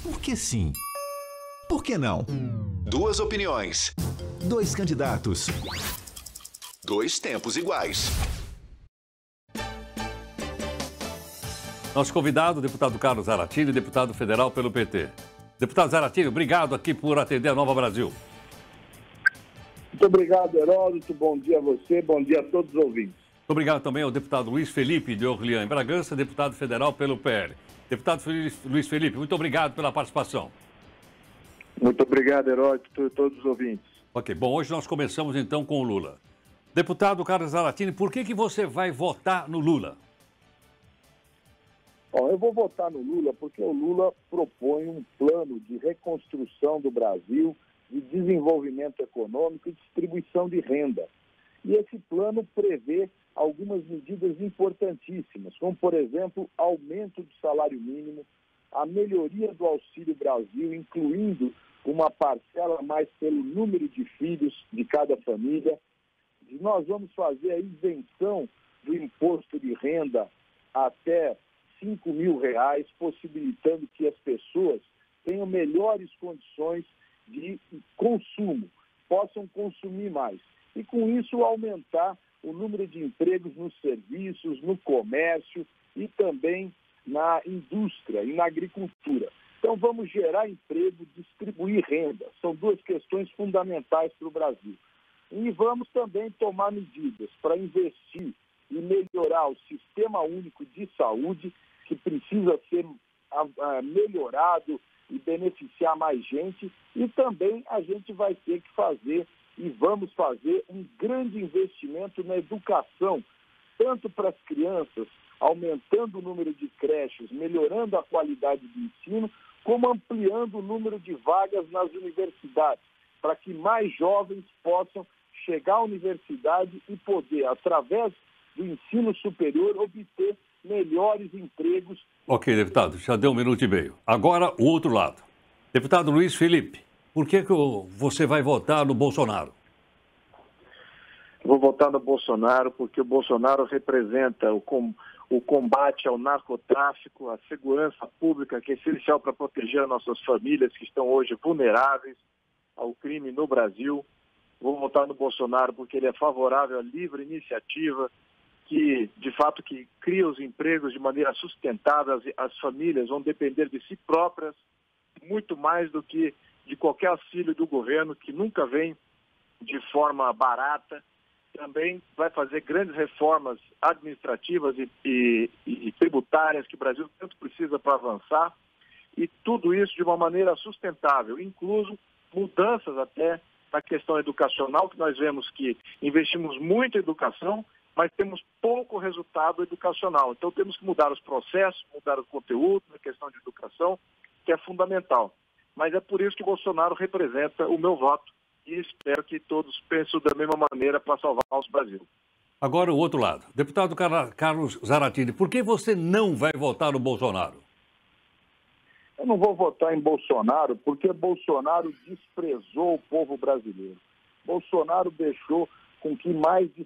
Por que sim? Por que não? Duas opiniões. Dois candidatos. Dois tempos iguais. Nosso convidado, o deputado Carlos Zaratini, deputado federal pelo PT. Deputado Zaratini, obrigado aqui por atender a Nova Brasil. Muito obrigado, Heródoto. Bom dia a você, bom dia a todos os ouvintes. Obrigado também ao deputado Luiz Felipe de Orleans, em Bragança, deputado federal pelo PL. Deputado Luiz Felipe, muito obrigado pela participação. Muito obrigado, Heródoto, e todos os ouvintes. Ok, bom, hoje nós começamos então com o Lula. Deputado Carlos Zaratini, por que você vai votar no Lula? Bom, eu vou votar no Lula porque o Lula propõe um plano de reconstrução do Brasil, de desenvolvimento econômico e distribuição de renda. E esse plano prevê algumas medidas importantíssimas, como, por exemplo, aumento do salário mínimo, a melhoria do Auxílio Brasil, incluindo uma parcela mais pelo número de filhos de cada família. E nós vamos fazer a isenção do imposto de renda até R$5.000, possibilitando que as pessoas tenham melhores condições de consumo, possam consumir mais. E com isso aumentar o número de empregos nos serviços, no comércio e também na indústria e na agricultura. Então vamos gerar emprego, distribuir renda. São duas questões fundamentais para o Brasil. E vamos também tomar medidas para investir e melhorar o Sistema Único de Saúde, que precisa ser melhorado e beneficiar mais gente. E também a gente vai ter que fazer e vamos fazer um grande investimento na educação, tanto para as crianças, aumentando o número de creches, melhorando a qualidade do ensino, como ampliando o número de vagas nas universidades, para que mais jovens possam chegar à universidade e poder, através do ensino superior, obter melhores empregos. Ok, deputado, já deu 1 minuto e meio. Agora, o outro lado. Deputado Luiz Felipe, por que você vai votar no Bolsonaro? Vou votar no Bolsonaro porque o Bolsonaro representa o combate ao narcotráfico, a segurança pública, que é essencial para proteger as nossas famílias que estão hoje vulneráveis ao crime no Brasil. Vou votar no Bolsonaro porque ele é favorável à livre iniciativa, que, de fato, que cria os empregos de maneira sustentável. As famílias vão depender de si próprias, muito mais do que de qualquer auxílio do governo, que nunca vem de forma barata. Também vai fazer grandes reformas administrativas e tributárias que o Brasil tanto precisa para avançar, e tudo isso de uma maneira sustentável, incluso mudanças até na questão educacional, que nós vemos que investimos muito em educação, mas temos pouco resultado educacional. Então temos que mudar os processos, mudar o conteúdo na questão de educação, que é fundamental. Mas é por isso que Bolsonaro representa o meu voto e espero que todos pensem da mesma maneira para salvar o nosso Brasil. Agora o outro lado. Deputado Carlos Zaratini, por que você não vai votar no Bolsonaro? Eu não vou votar em Bolsonaro porque Bolsonaro desprezou o povo brasileiro. Bolsonaro deixou com que mais de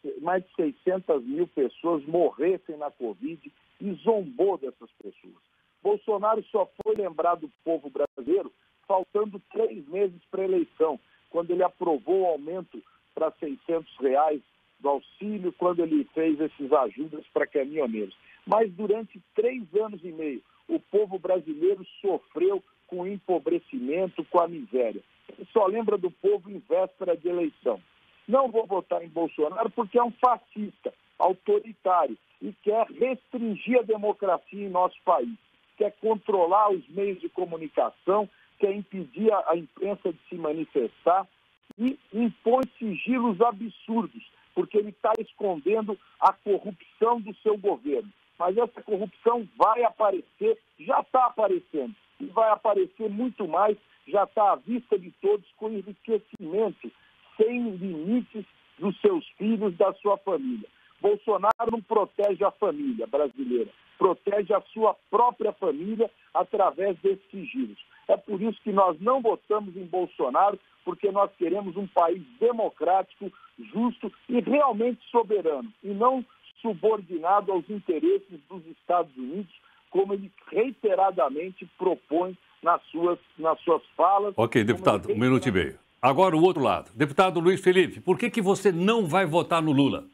600 mil pessoas morressem na Covid e zombou dessas pessoas. Bolsonaro só foi lembrar do povo brasileiro faltando 3 meses para a eleição, quando ele aprovou o aumento para R$600 do auxílio, quando ele fez esses ajudas para caminhoneiros. Mas durante 3 anos e meio, o povo brasileiro sofreu com o empobrecimento, com a miséria. Ele só lembra do povo em véspera de eleição. Não vou votar em Bolsonaro porque é um fascista, autoritário, e quer restringir a democracia em nosso país, quer controlar os meios de comunicação, quer impedir a imprensa de se manifestar e impõe sigilos absurdos, porque ele está escondendo a corrupção do seu governo. Mas essa corrupção vai aparecer, já está aparecendo, e vai aparecer muito mais, já está à vista de todos, com enriquecimento sem limites dos seus filhos, da sua família. Bolsonaro não protege a família brasileira, protege a sua própria família através desses sigilos. É por isso que nós não votamos em Bolsonaro, porque nós queremos um país democrático, justo e realmente soberano, e não subordinado aos interesses dos Estados Unidos, como ele reiteradamente propõe nas suas falas. Ok, deputado, um minuto e meio. Agora o outro lado. Deputado Luiz Felipe, por que você não vai votar no Lula?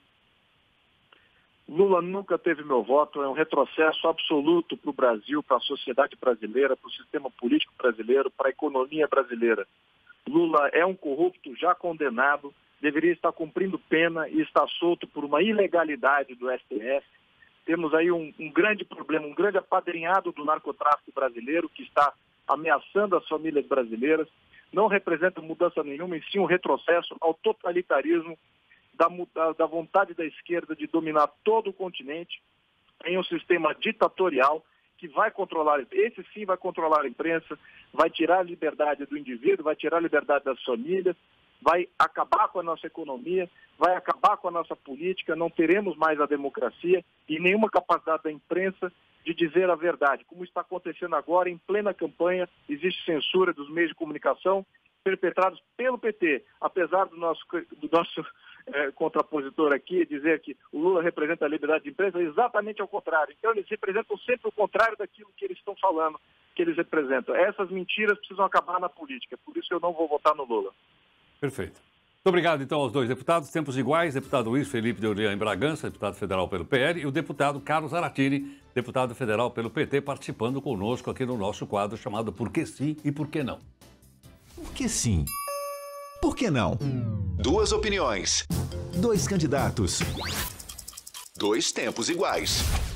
Lula nunca teve meu voto, é um retrocesso absoluto para o Brasil, para a sociedade brasileira, para o sistema político brasileiro, para a economia brasileira. Lula é um corrupto já condenado, deveria estar cumprindo pena e está solto por uma ilegalidade do STF. Temos aí um grande problema, um grande apadrinhado do narcotráfico brasileiro que está ameaçando as famílias brasileiras. Não representa mudança nenhuma, e sim um retrocesso ao totalitarismo da vontade da esquerda de dominar todo o continente em um sistema ditatorial que vai controlar, esse sim vai controlar a imprensa, vai tirar a liberdade do indivíduo, vai tirar a liberdade das famílias, vai acabar com a nossa economia, vai acabar com a nossa política, não teremos mais a democracia e nenhuma capacidade da imprensa de dizer a verdade. Como está acontecendo agora, em plena campanha, existe censura dos meios de comunicação perpetrados pelo PT, apesar do nosso contrapositor aqui dizer que o Lula representa a liberdade de imprensa, é exatamente ao contrário. Então eles representam sempre o contrário daquilo que eles estão falando, que eles representam. Essas mentiras precisam acabar na política, por isso eu não vou votar no Lula. Perfeito. Muito obrigado, então, aos dois deputados, tempos iguais, deputado Luiz Felipe de Orleans em Bragança, deputado federal pelo PL, e o deputado Carlos Zaratini, deputado federal pelo PT, participando conosco aqui no nosso quadro chamado Por que Sim e Por que Não? Por que sim? Por que não? Duas opiniões. Dois candidatos. Dois tempos iguais.